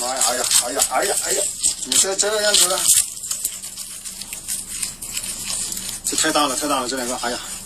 妈呀！哎呀！你这样子，这太大了，这两个，哎呀！